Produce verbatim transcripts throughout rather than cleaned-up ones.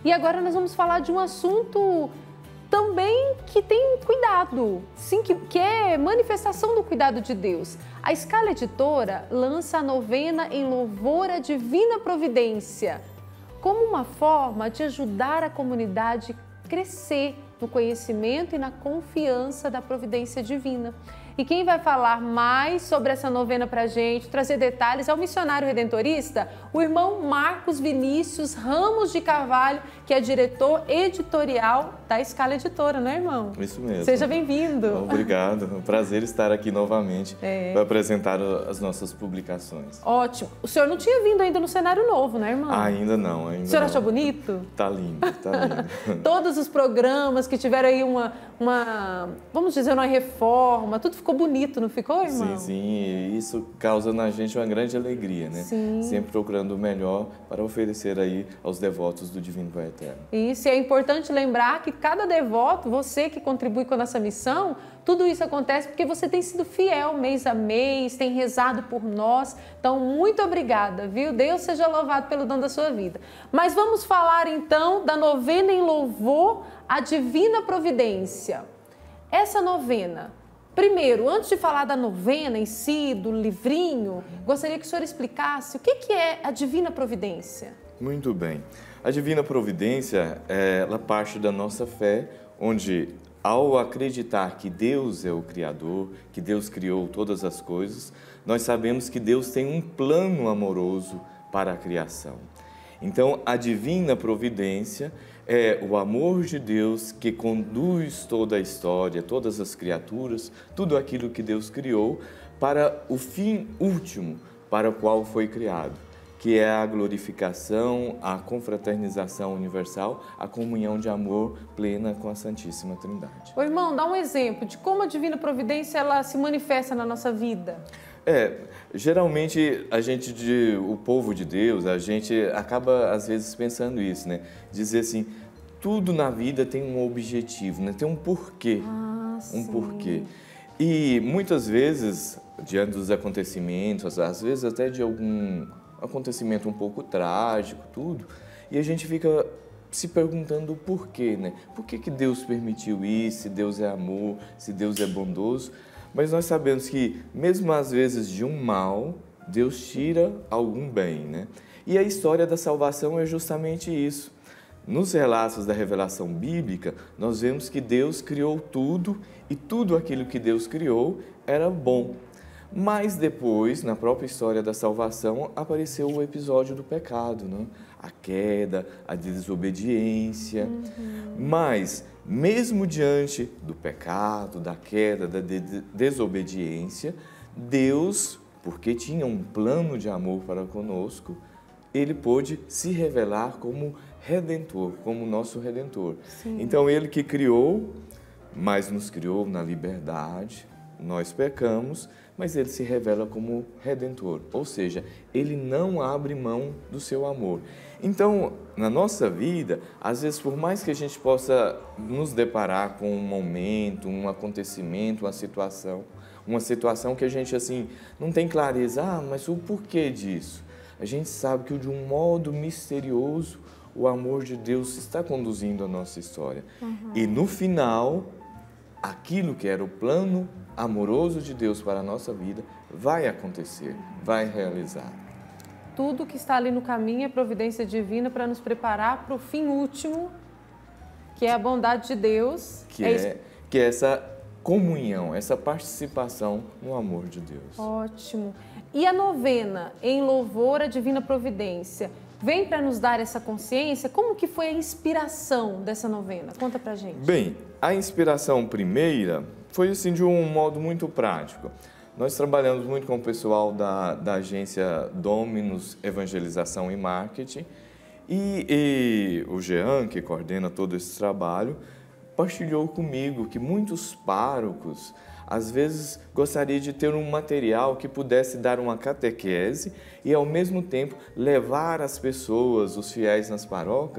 E agora nós vamos falar de um assunto também que tem cuidado, sim, que, que é manifestação do cuidado de Deus. A Scala Editora lança a novena em louvor à Divina Providência, como uma forma de ajudar a comunidade a crescer no conhecimento e na confiança da providência divina. E quem vai falar mais sobre essa novena para a gente, trazer detalhes, é o missionário redentorista, o irmão Marcos Vinícius Ramos de Carvalho, que é diretor editorial da Scala Editora, não é, irmão? Isso mesmo. Seja bem-vindo. Obrigado, é um prazer estar aqui novamente é. para apresentar as nossas publicações. Ótimo. O senhor não tinha vindo ainda no cenário novo, né, irmão? Ainda não, ainda O senhor não. achou bonito? Tá lindo, tá lindo. Todos os programas que tiveram aí uma, uma, vamos dizer, uma reforma, tudo ficou bonito, não ficou, irmão? Sim, sim, e isso causa na gente uma grande alegria, né? Sim. Sempre procurando o melhor para oferecer aí aos devotos do Divino Pai Eterno. Isso, e é importante lembrar que cada devoto, você que contribui com a nossa missão, tudo isso acontece porque você tem sido fiel mês a mês, tem rezado por nós. Então, muito obrigada, viu? Deus seja louvado pelo dom da sua vida. Mas vamos falar então da novena em louvor à Divina Providência. Essa novena, primeiro, antes de falar da novena em si, do livrinho, gostaria que o senhor explicasse o que é a Divina Providência. Muito bem. A Divina Providência, ela parte da nossa fé, onde ao acreditar que Deus é o Criador, que Deus criou todas as coisas, nós sabemos que Deus tem um plano amoroso para a criação. Então, a Divina Providência é o amor de Deus que conduz toda a história, todas as criaturas, tudo aquilo que Deus criou para o fim último para o qual foi criado, que é a glorificação, a confraternização universal, a comunhão de amor plena com a Santíssima Trindade. Ô, irmão, dá um exemplo de como a Divina Providência ela se manifesta na nossa vida. É, geralmente a gente, de, o povo de Deus, a gente acaba às vezes pensando isso, né? Dizer assim, tudo na vida tem um objetivo, né? Tem um porquê, ah, um sim. porquê. E muitas vezes, diante dos acontecimentos, às vezes até de algum acontecimento um pouco trágico, tudo, e a gente fica se perguntando o porquê, né? Por que que Deus permitiu isso, se Deus é amor, se Deus é bondoso? Mas nós sabemos que, mesmo às vezes de um mal, Deus tira algum bem, né? E a história da salvação é justamente isso. Nos relatos da revelação bíblica, nós vemos que Deus criou tudo e tudo aquilo que Deus criou era bom. Mas depois, na própria história da salvação, apareceu o episódio do pecado, né? A queda, a desobediência. Uhum. Mas, mesmo diante do pecado, da queda, da de desobediência, Deus, porque tinha um plano de amor para conosco, Ele pôde se revelar como Redentor, como nosso Redentor. Sim. Então, Ele que criou, mas nos criou na liberdade, nós pecamos, mas Ele se revela como Redentor, ou seja, Ele não abre mão do seu amor. Então, na nossa vida, às vezes, por mais que a gente possa nos deparar com um momento, um acontecimento, uma situação, uma situação que a gente, assim, não tem clareza, ah, mas o porquê disso? A gente sabe que, de um modo misterioso, o amor de Deus está conduzindo a nossa história. Uhum. E, no final, aquilo que era o plano amoroso de Deus para a nossa vida vai acontecer, vai realizar. Tudo que está ali no caminho é providência divina para nos preparar para o fim último, que é a bondade de Deus. Que é, é, que é essa comunhão, essa participação no amor de Deus. Ótimo. E a novena em louvor à Divina Providência vem para nos dar essa consciência? Como que foi a inspiração dessa novena? Conta pra gente. Bem, a inspiração primeira foi assim de um modo muito prático. Nós trabalhamos muito com o pessoal da, da agência Dominus Evangelização e Marketing e, e o Jean, que coordena todo esse trabalho, partilhou comigo que muitos párocos às vezes gostaria de ter um material que pudesse dar uma catequese e ao mesmo tempo levar as pessoas, os fiéis nas paróquias,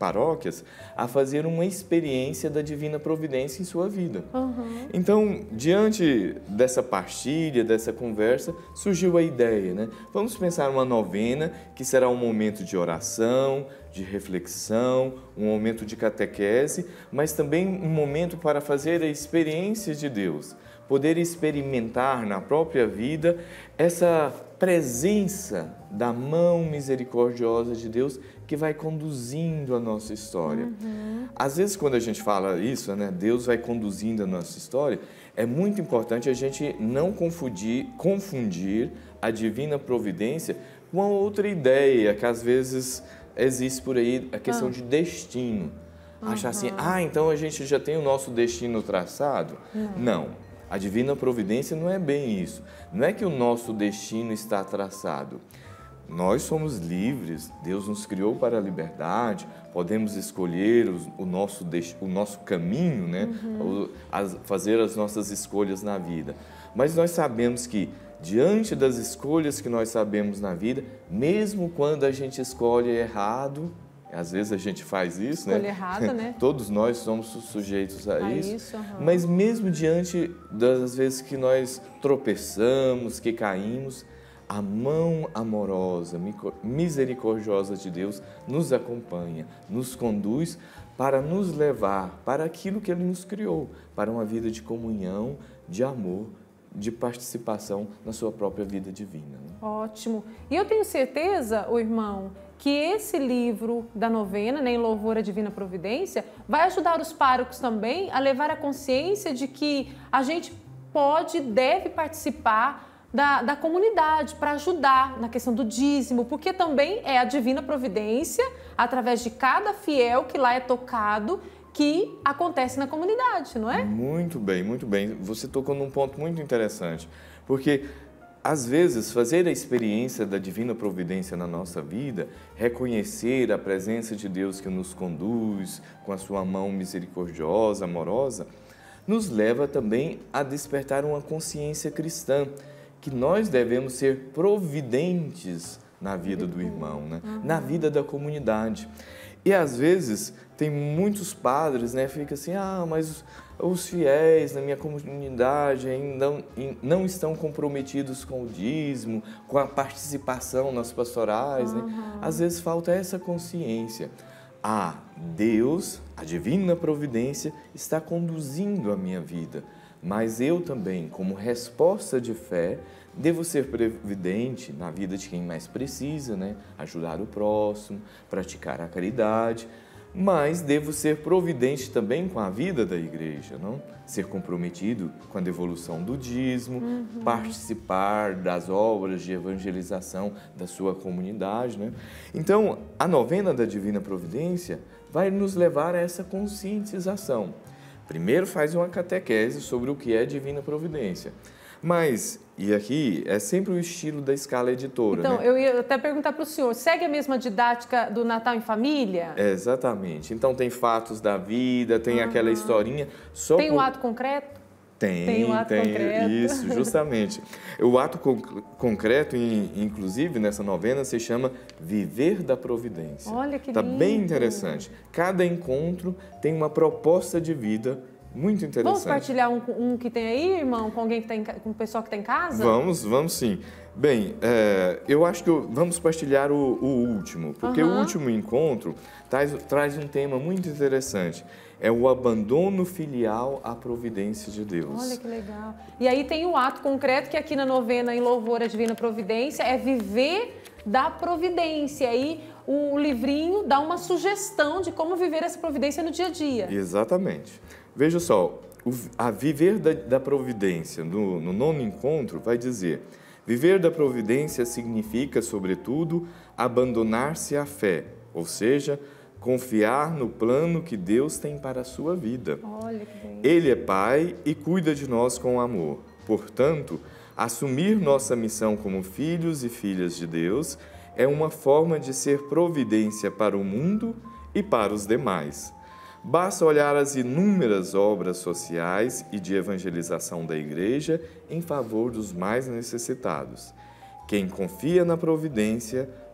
paróquias a fazer uma experiência da Divina Providência em sua vida. Uhum. Então, diante dessa partilha, dessa conversa, surgiu a ideia, né? Vamos pensar uma novena que será um momento de oração, de reflexão, um momento de catequese, mas também um momento para fazer a experiência de Deus, poder experimentar na própria vida essa presença da mão misericordiosa de Deus que vai conduzindo a nossa história. Uhum. Às vezes, quando a gente fala isso, né, Deus vai conduzindo a nossa história, é muito importante a gente não confundir, confundir a divina providência com a outra ideia que às vezes existe por aí, a questão ah. de destino. Uhum. Achar assim, ah, então a gente já tem o nosso destino traçado? Não. Não. A divina providência não é bem isso. Não é que o nosso destino está traçado. Nós somos livres, Deus nos criou para a liberdade, podemos escolher o nosso, o nosso caminho, né? Uhum. Fazer as nossas escolhas na vida. Mas nós sabemos que, diante das escolhas que nós sabemos na vida, mesmo quando a gente escolhe errado, às vezes a gente faz isso, Escolha né? errada, né? Todos nós somos sujeitos a, a isso. isso uhum. Mas mesmo diante das vezes que nós tropeçamos, que caímos, a mão amorosa, misericordiosa de Deus nos acompanha, nos conduz para nos levar para aquilo que Ele nos criou, para uma vida de comunhão, de amor, de participação na sua própria vida divina. Né? Ótimo. E eu tenho certeza, o irmão, que esse livro da novena, né, em louvor à Divina Providência, vai ajudar os párocos também a levar a consciência de que a gente pode e deve participar da, da comunidade para ajudar na questão do dízimo, porque também é a Divina Providência, através de cada fiel que lá é tocado, que acontece na comunidade, não é? Muito bem, muito bem. Você tocou num ponto muito interessante, porque às vezes, fazer a experiência da Divina Providência na nossa vida, reconhecer a presença de Deus que nos conduz com a sua mão misericordiosa, amorosa, nos leva também a despertar uma consciência cristã, que nós devemos ser providentes na vida do irmão, né? Na vida da comunidade. E às vezes tem muitos padres, né, fica assim, ah, mas os fiéis na minha comunidade ainda não estão comprometidos com o dízimo, com a participação nas pastorais, uhum. né? Às vezes falta essa consciência. Ah, Deus, a divina providência, está conduzindo a minha vida, mas eu também, como resposta de fé, devo ser previdente na vida de quem mais precisa, né? Ajudar o próximo, praticar a caridade, mas devo ser providente também com a vida da igreja, não? Ser comprometido com a devolução do dízimo, uhum. participar das obras de evangelização da sua comunidade, né? Então, a novena da Divina Providência vai nos levar a essa conscientização. Primeiro faz uma catequese sobre o que é Divina Providência. Mas, e aqui, é sempre o estilo da Scala Editora, então, né? eu ia até perguntar para o senhor, segue a mesma didática do Natal em Família? É, exatamente. Então, tem fatos da vida, tem uhum. aquela historinha... Só tem por... um ato concreto? Tem, tem, um ato tem concreto. Isso, justamente. O ato co concreto, inclusive, nessa novena, se chama Viver da Providência. Olha que lindo. Tá bem interessante. Cada encontro tem uma proposta de vida muito interessante. Vamos partilhar um, um que tem aí, irmão, com alguém que tá em, com o pessoal que está em casa? Vamos, vamos sim. Bem, é, eu acho que eu, vamos partilhar o, o último, porque uhum. o último encontro traz, traz um tema muito interessante. É o abandono filial à providência de Deus. Olha que legal. E aí tem o ato concreto que aqui na novena em louvor à Divina Providência é viver da providência. Aí o livrinho dá uma sugestão de como viver essa providência no dia a dia. Exatamente. Veja só, o, a viver da, da providência no, no nono encontro vai dizer: viver da providência significa, sobretudo, abandonar-se à fé, ou seja, confiar no plano que Deus tem para a sua vida. Olha que bem. Ele é Pai e cuida de nós com amor. Portanto, assumir nossa missão como filhos e filhas de Deus é uma forma de ser providência para o mundo e para os demais. Basta olhar as inúmeras obras sociais e de evangelização da Igreja em favor dos mais necessitados. Quem confia na providência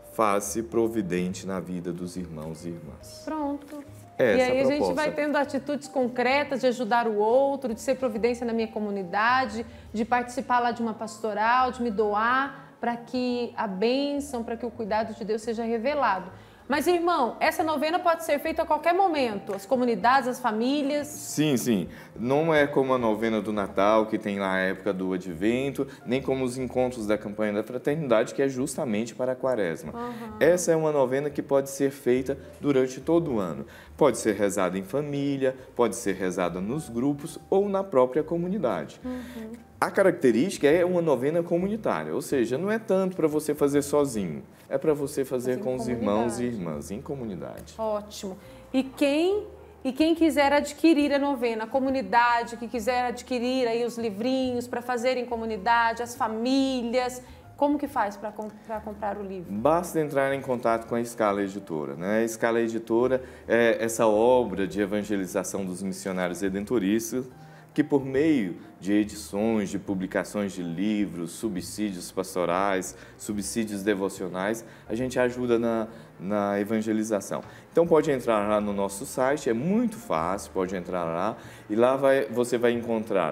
faz-se providente na vida dos irmãos e irmãs. Pronto. Essa e aí a, a gente vai tendo atitudes concretas de ajudar o outro, de ser providência na minha comunidade, de participar lá de uma pastoral, de me doar para que a bênção, para que o cuidado de Deus seja revelado. Mas, irmão, essa novena pode ser feita a qualquer momento, as comunidades, as famílias. Sim, sim. Não é como a novena do Natal, que tem lá a época do Advento, nem como os encontros da campanha da fraternidade, que é justamente para a Quaresma. Uhum. Essa é uma novena que pode ser feita durante todo o ano. Pode ser rezada em família, pode ser rezada nos grupos ou na própria comunidade. Uhum. A característica é uma novena comunitária, ou seja, não é tanto para você fazer sozinho, é para você fazer com os irmãos e irmãs, em comunidade. Ótimo. E quem, e quem quiser adquirir a novena, a comunidade que quiser adquirir aí os livrinhos para fazer em comunidade, as famílias, como que faz para comprar o livro? Basta entrar em contato com a Scala Editora, né? A Scala Editora é essa obra de evangelização dos missionários redentoristas, que por meio de edições, de publicações de livros, subsídios pastorais, subsídios devocionais, a gente ajuda na, na evangelização. Então pode entrar lá no nosso site, é muito fácil, pode entrar lá e lá vai, você vai encontrar,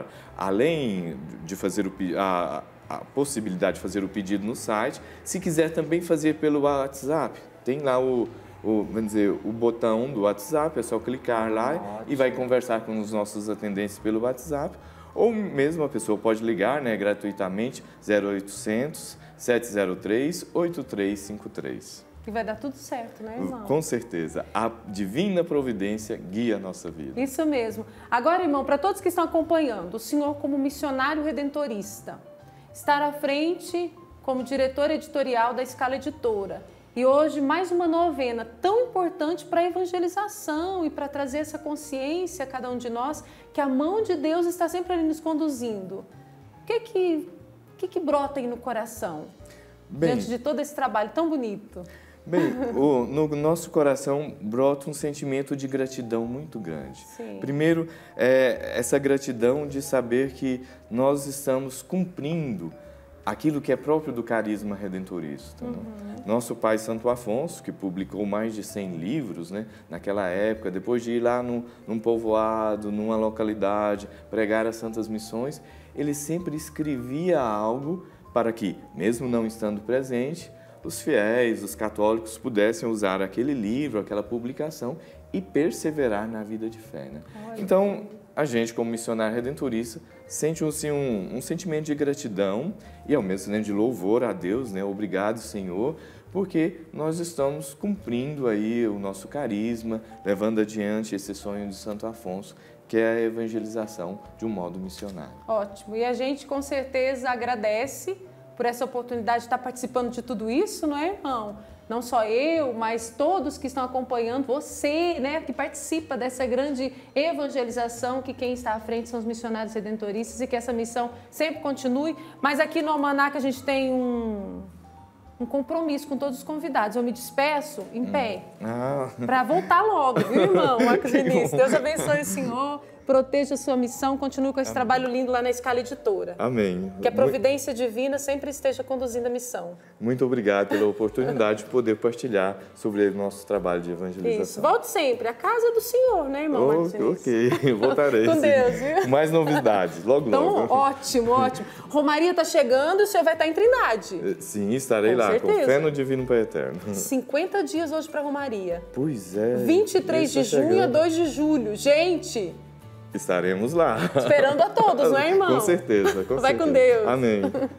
além de fazer o, a, a possibilidade de fazer o pedido no site, se quiser também fazer pelo WhatsApp, tem lá o O, vamos dizer, o botão do WhatsApp, é só clicar lá Ótimo. E vai conversar com os nossos atendentes pelo WhatsApp. Ou mesmo a pessoa pode ligar, né, gratuitamente, zero oitocentos, sete zero três, oito três cinco três. E vai dar tudo certo, né, irmão? Com certeza. A divina providência guia a nossa vida. Isso mesmo. Agora, irmão, para todos que estão acompanhando, o senhor como missionário redentorista, estar à frente como diretor editorial da Scala Editora. E hoje, mais uma novena tão importante para a evangelização e para trazer essa consciência a cada um de nós que a mão de Deus está sempre ali nos conduzindo. O que que, que, que brota aí no coração, Bem, diante de todo esse trabalho tão bonito? Bem, o, no nosso coração brota um sentimento de gratidão muito grande. Sim. Primeiro, é essa gratidão de saber que nós estamos cumprindo aquilo que é próprio do carisma redentorista. Uhum. Né? Nosso pai Santo Afonso, que publicou mais de cem livros, né, naquela época, depois de ir lá num, num povoado, numa localidade, pregar as santas missões, ele sempre escrevia algo para que, mesmo não estando presente, os fiéis, os católicos pudessem usar aquele livro, aquela publicação e perseverar na vida de fé. Né? Então, a gente, como missionário redentorista, sente assim, um, um sentimento de gratidão e ao mesmo tempo de louvor a Deus, né? Obrigado, Senhor, porque nós estamos cumprindo aí o nosso carisma, levando adiante esse sonho de Santo Afonso, que é a evangelização de um modo missionário. Ótimo. E a gente com certeza agradece por essa oportunidade de estar participando de tudo isso, não é, irmão? Não só eu, mas todos que estão acompanhando, você, né, que participa dessa grande evangelização, que quem está à frente são os missionários redentoristas e que essa missão sempre continue. Mas aqui no Almanac a gente tem um, um compromisso com todos os convidados. Eu me despeço em pé, hum. ah. para voltar logo, viu, irmão Marcos Vinícius? Deus abençoe o senhor. Proteja a sua missão, continue com esse Amém. Trabalho lindo lá na Scala Editora. Amém. Que a providência divina sempre esteja conduzindo a missão. Muito obrigado pela oportunidade de poder partilhar sobre o nosso trabalho de evangelização. Isso, volte sempre. A casa do Senhor, né, irmão oh, Marcos Vinícius? Ok, voltarei. Com sim. Deus, viu? Mais novidades, logo, então, logo. Ótimo, ótimo. Romaria está chegando e o senhor vai estar em Trindade. Sim, estarei com lá, certeza. com fé no Divino Pai Eterno. cinquenta dias hoje para Romaria. Pois é. vinte e três de junho a dois de julho. Gente... Estaremos lá. Esperando a todos, não é, irmão? Com certeza. Com Vai certeza. com Deus. Amém.